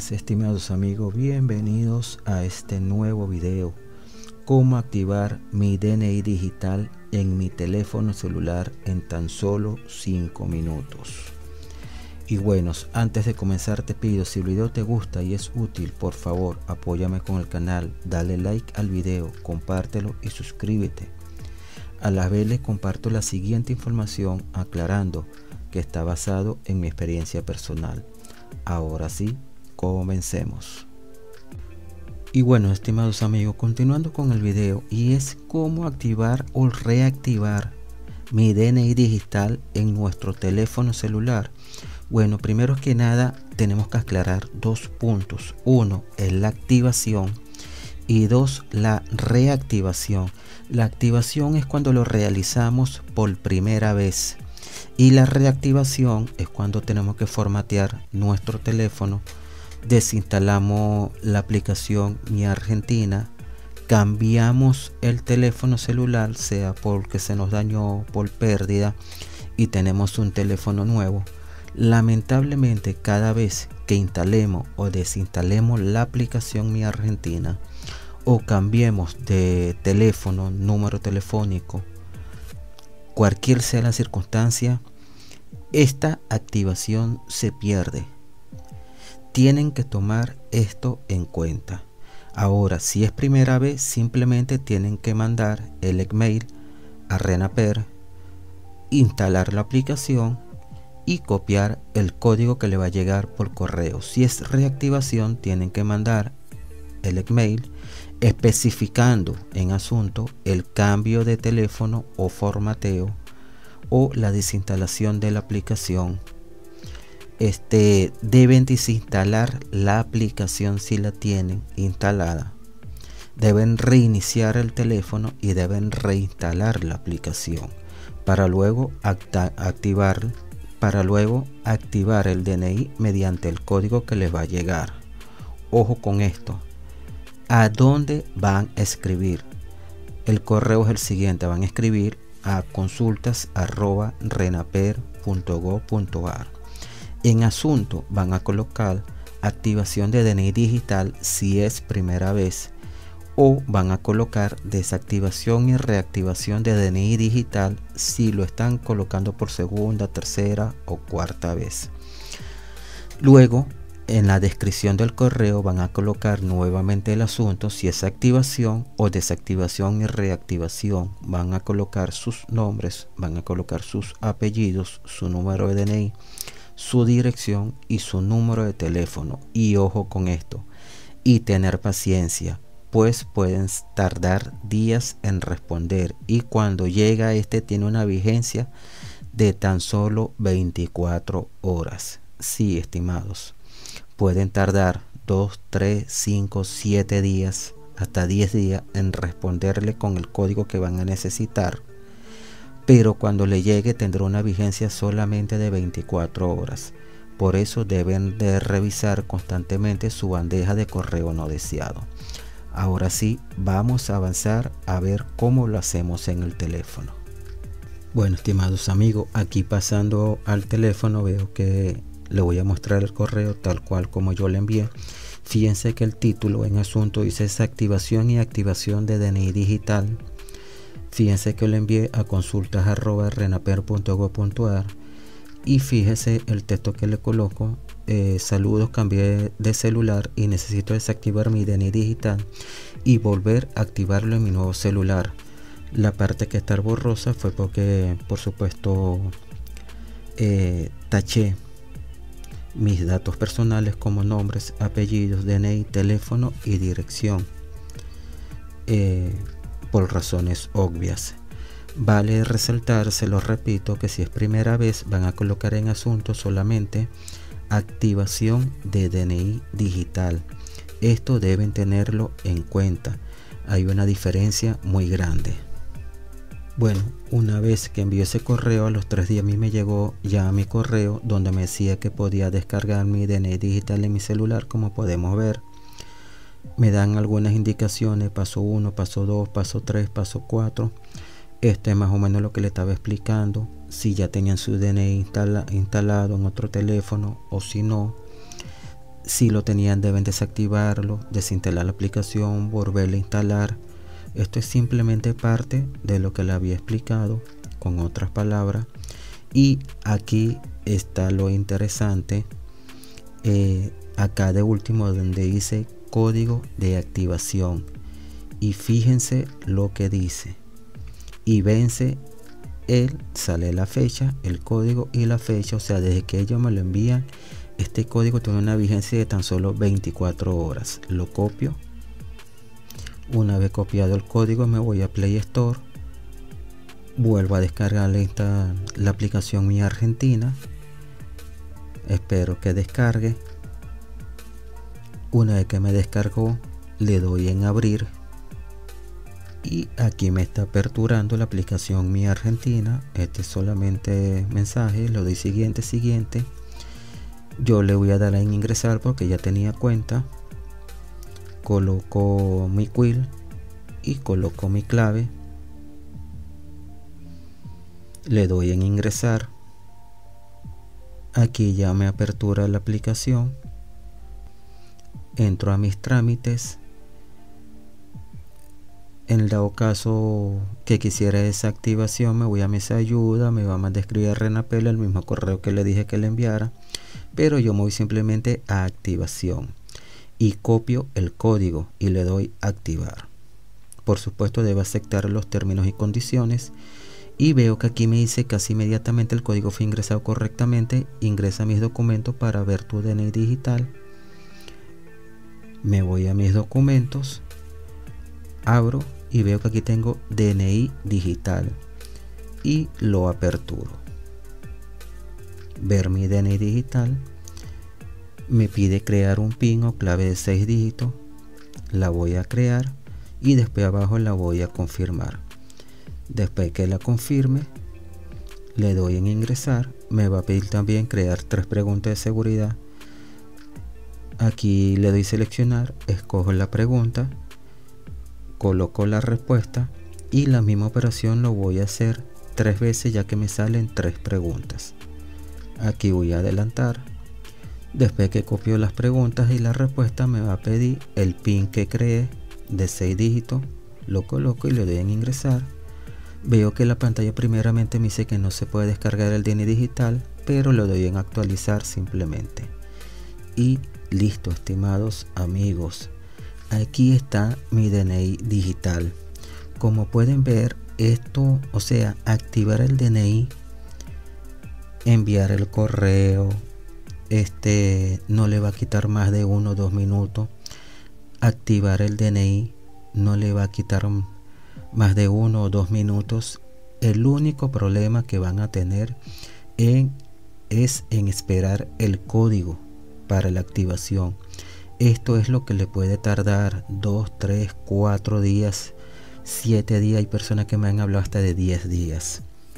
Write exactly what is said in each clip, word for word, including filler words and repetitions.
días, estimados amigos, bienvenidos a este nuevo video. Cómo activar mi D N I digital en mi teléfono celular en tan solo cinco minutos. Y bueno, antes de comenzar te pido, si el video te gusta y es útil, por favor apóyame con el canal, dale like al video, compártelo y suscríbete. A la vez les comparto la siguiente información aclarando que está basado en mi experiencia personal. Ahora sí, comencemos. Y bueno, estimados amigos, continuando con el video, y es cómo activar o reactivar mi D N I digital en nuestro teléfono celular. Bueno, primero que nada tenemos que aclarar dos puntos. Uno es la activación y dos, la reactivación. La activación es cuando lo realizamos por primera vez. Y la reactivación es cuando tenemos que formatear nuestro teléfono, desinstalamos la aplicación Mi Argentina, cambiamos el teléfono celular, sea porque se nos dañó por pérdida y tenemos un teléfono nuevo. Lamentablemente, cada vez que instalemos o desinstalemos la aplicación Mi Argentina o cambiemos de teléfono, número telefónico, cualquier sea la circunstancia, esta activación se pierde. Tienen que tomar esto en cuenta. Ahora, si es primera vez, simplemente tienen que mandar el email a Renaper, instalar la aplicación y copiar el código que le va a llegar por correo. Si es reactivación, tienen que mandar el email especificando en asunto el cambio de teléfono o formateo o la desinstalación de la aplicación. Este deben desinstalar la aplicación si la tienen instalada. Deben reiniciar el teléfono y deben reinstalar la aplicación para luego activar para luego activar el D N I mediante el código que les va a llegar. Ojo con esto. ¿A dónde van a escribir? El correo es el siguiente: van a escribir a consultas arroba renaper punto gob punto ar. En asunto van a colocar activación de D N I digital si es primera vez, o van a colocar desactivación y reactivación de D N I digital si lo están colocando por segunda, tercera o cuarta vez. Luego, en la descripción del correo van a colocar nuevamente el asunto, si es activación o desactivación y reactivación. Van a colocar sus nombres, van a colocar sus apellidos, su número de D N I, su dirección y su número de teléfono. Y ojo con esto, y tener paciencia, pues pueden tardar días en responder, y cuando llega este tiene una vigencia de tan solo veinticuatro horas. Sí, estimados, pueden tardar dos, tres, cinco, siete días, hasta diez días en responderle con el código que van a necesitar, pero cuando le llegue tendrá una vigencia solamente de veinticuatro horas. Por eso deben de revisar constantemente su bandeja de correo no deseado. Ahora sí, vamos a avanzar a ver cómo lo hacemos en el teléfono. Bueno, estimados amigos, aquí pasando al teléfono veo que le voy a mostrar el correo tal cual como yo le envié. Fíjense que el título en asunto dice desactivación y activación de D N I digital. Fíjense que lo envié a consultas arroba renaper punto gob punto ar. Y fíjese el texto que le coloco: eh, saludos, cambié de celular y necesito desactivar mi D N I digital y volver a activarlo en mi nuevo celular. La parte que está borrosa fue porque, por supuesto, eh, taché mis datos personales como nombres, apellidos, D N I, teléfono y dirección, eh, por razones obvias. Vale resaltar, se lo repito, que si es primera vez van a colocar en asunto solamente activación de D N I digital. Esto deben tenerlo en cuenta. Hay una diferencia muy grande. Bueno, una vez que envié ese correo, a los tres días a mí me llegó ya mi correo donde me decía que podía descargar mi D N I digital en mi celular. Como podemos ver, me dan algunas indicaciones: paso uno, paso dos, paso tres, paso cuatro. Esto es más o menos lo que le estaba explicando. Si ya tenían su D N I instala, instalado en otro teléfono o si no, Si lo tenían, deben desactivarlo, desinstalar la aplicación, volverla a instalar. Esto es simplemente parte de lo que le había explicado con otras palabras. Y aquí está lo interesante, eh, acá de último donde dice código de activación, y fíjense lo que dice, y vence él, sale la fecha, el código y la fecha, o sea, desde que ellos me lo envían, este código tiene una vigencia de tan solo veinticuatro horas. Lo copio. Una vez copiado el código, me voy a Play Store, vuelvo a descargar esta, la aplicación Mi Argentina, espero que descargue. Una vez que me descargó, le doy en abrir y aquí me está aperturando la aplicación Mi Argentina. Este es solamente mensaje, lo doy siguiente, siguiente. Yo le voy a dar en ingresar porque ya tenía cuenta. Coloco mi quill y coloco mi clave. Le doy en ingresar. Aquí ya me apertura la aplicación. Entro a mis trámites. En dado caso que quisiera esa activación, me voy a mis ayudas, me va a mandar a escribir a Renapel el mismo correo que le dije que le enviara, pero yo me voy simplemente a activación y copio el código y le doy activar. Por supuesto debo aceptar los términos y condiciones y veo que aquí me dice casi inmediatamente el código fue ingresado correctamente. Ingresa mis documentos para ver tu D N I digital. Me voy a mis documentos, abro y veo que aquí tengo D N I digital y lo aperturo. Ver mi D N I digital, me pide crear un PIN o clave de seis dígitos, la voy a crear y después abajo la voy a confirmar. Después que la confirme, le doy en ingresar. Me va a pedir también crear tres preguntas de seguridad. Aquí le doy seleccionar, escojo la pregunta, coloco la respuesta y la misma operación lo voy a hacer tres veces ya que me salen tres preguntas. Aquí voy a adelantar. Después que copio las preguntas y la respuesta, me va a pedir el PIN que creé de seis dígitos, lo coloco y le doy en ingresar. Veo que la pantalla primeramente me dice que no se puede descargar el D N I digital, pero le doy en actualizar simplemente. Y listo, estimados amigos, aquí está mi D N I digital. Como pueden ver, esto, o sea, activar el D N I, enviar el correo, este no le va a quitar más de uno o dos minutos. Activar el D N I no le va a quitar más de uno o dos minutos. El único problema que van a tener en, es en esperar el código para la activación. Esto es lo que le puede tardar dos, tres, cuatro días, siete días. Hay personas que me han hablado hasta de diez días.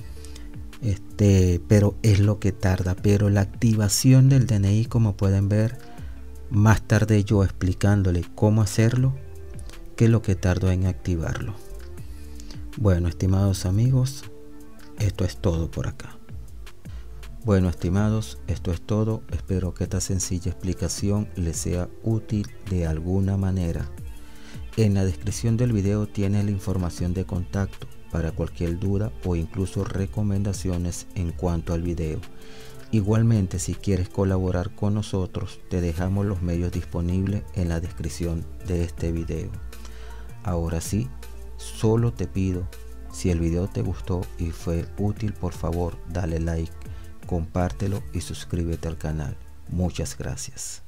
Este, pero es lo que tarda. Pero la activación del D N I, como pueden ver, más tarde yo explicándole cómo hacerlo, que lo que tardo en activarlo. Bueno, estimados amigos, esto es todo por acá. Bueno, estimados, esto es todo. Espero que esta sencilla explicación les sea útil de alguna manera. En la descripción del video tiene la información de contacto para cualquier duda o incluso recomendaciones en cuanto al video. Igualmente, si quieres colaborar con nosotros, te dejamos los medios disponibles en la descripción de este video. Ahora sí, solo te pido, si el video te gustó y fue útil, por favor dale like, compártelo y suscríbete al canal. Muchas gracias.